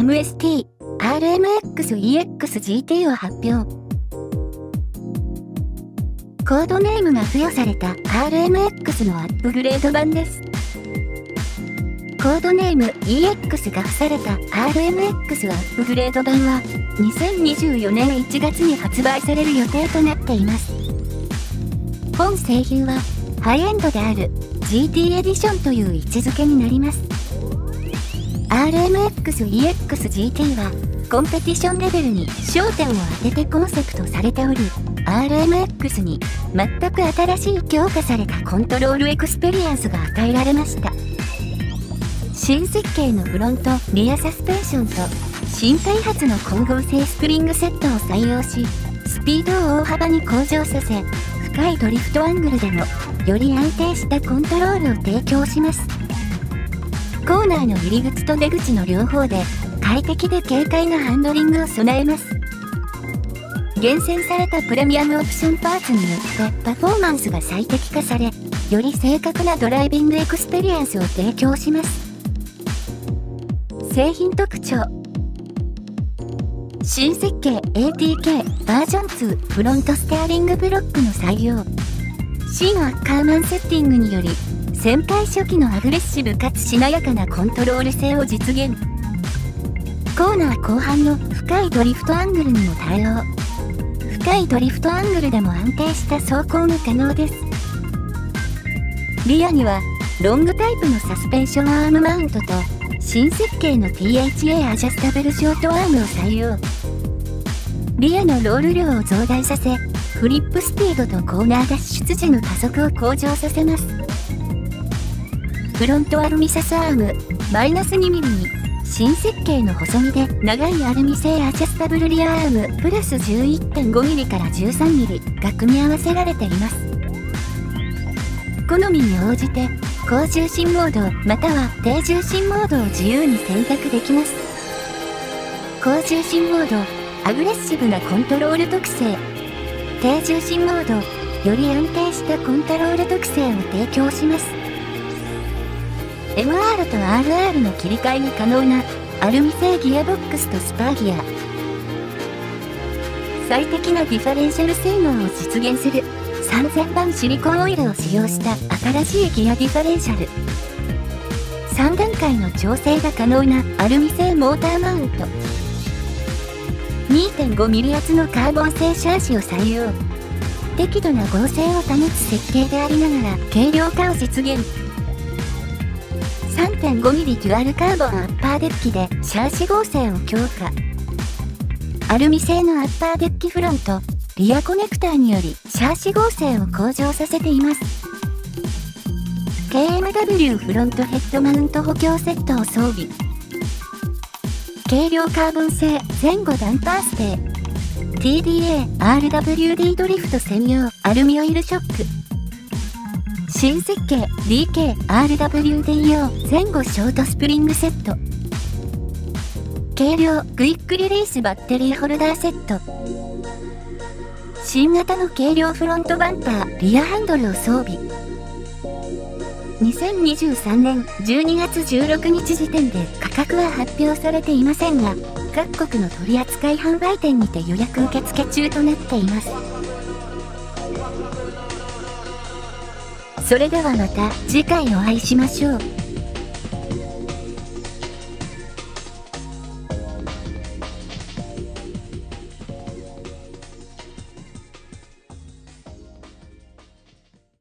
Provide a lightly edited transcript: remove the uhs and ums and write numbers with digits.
MST RMX-EX GT を発表。コードネームが付与された RMX のアップグレード版です。コードネーム EX が付された RMX アップグレード版は2024年1月に発売される予定となっています。本製品はハイエンドである GT エディションという位置づけになります。RMX-EX GT はコンペティションレベルに焦点を当ててコンセプトされており、RMX に全く新しい強化されたコントロールエクスペリエンスが与えられました。新設計のフロント・リアサスペンションと新開発の混合性スプリングセットを採用し、スピードを大幅に向上させ、深いドリフトアングルでもより安定したコントロールを提供します。コーナーの入り口と出口の両方で快適で軽快なハンドリングを備えます。厳選されたプレミアムオプションパーツによってパフォーマンスが最適化され、より正確なドライビングエクスペリエンスを提供します。製品特徴。新設計 ATK バージョン2フロントステアリングブロックの採用。新アッカーマンセッティングにより旋回初期のアグレッシブかつしなやかなコントロール性を実現。コーナー後半の深いドリフトアングルにも対応。深いドリフトアングルでも安定した走行が可能です。リアにはロングタイプのサスペンションアームマウントと新設計の PHA アジャスタブルショートアームを採用。リアのロール量を増大させ、フリップスピードとコーナー脱出時の加速を向上させます。フロントアルミサスアーム-2mmに新設計の細身で長いアルミ製アジャスタブルリアアームプラス 11.5mm から 13mm が組み合わせられています。好みに応じて高重心モードまたは低重心モードを自由に選択できます。高重心モード、アグレッシブなコントロール特性。低重心モード、より安定したコントロール特性を提供します。MR と RR の切り替えが可能なアルミ製ギアボックスとスパーギア。最適なディファレンシャル性能を実現する3000番シリコンオイルを使用した新しいギアディファレンシャル。3段階の調整が可能なアルミ製モーターマウント。2.5mm 圧のカーボン製シャーシを採用。適度な剛性を保つ設計でありながら軽量化を実現。3.5mm デュアルカーボンアッパーデッキでシャーシ剛性を強化。アルミ製のアッパーデッキフロント、リアコネクターによりシャーシ剛性を向上させています。KMW フロントヘッドマウント補強セットを装備。軽量カーボン製前後ダンパーステー。TDA RWD ドリフト専用アルミオイルショック。新設計 DK RWD 用前後ショートスプリングセット。軽量クイックリリースバッテリーホルダーセット。新型の軽量フロントバンパーリアハンドルを装備。2023年12月16日時点で価格は発表されていませんが、各国の取扱販売店にて予約受付中となっています。それではまた次回お会いしましょう。